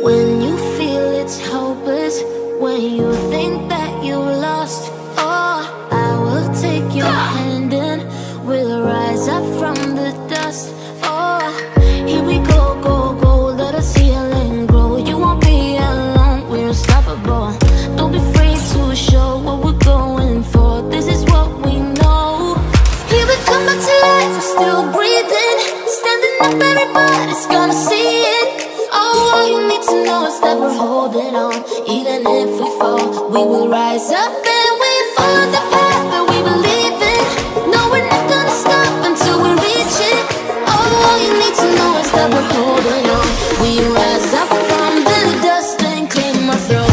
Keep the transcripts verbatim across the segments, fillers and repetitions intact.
When you feel it's hopeless, when you think that you lost, oh, I will take your hand and we'll rise up from the dust. Oh, here we go, go, go, let us heal and grow. You won't be alone, we're unstoppable. Don't be afraid to show what we're going for. This is what we know. Here we come back to life, we're still breathing. Standing up, everybody's gonna see it. Oh, all you need to know is that we're holding on. Even if we fall, we will rise up and we follow the path that we believe in. No, we're not gonna stop until we reach it. Oh, all you need to know is that we're holding on. We rise up from the dust and clear my throat.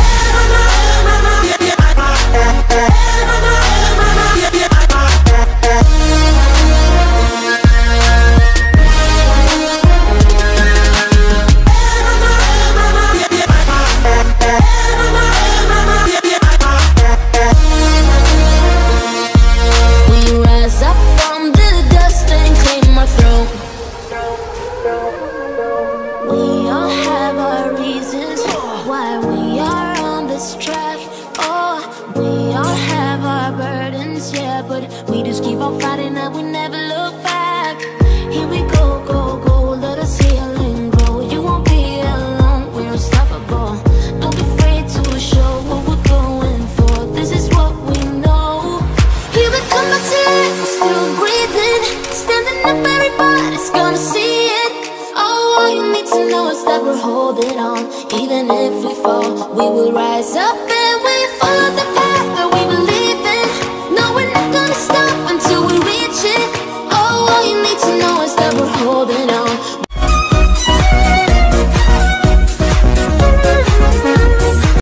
We just keep on fighting and we never look back. Here we go, go, go, let us heal and grow. You won't be alone, we're unstoppable. Don't be afraid to show what we're going for. This is what we know. Here we come back to life, we're still breathing. Standing up, everybody's gonna see it. Oh, all you need to know is that we're holding on. Even if we fall, we will rise up.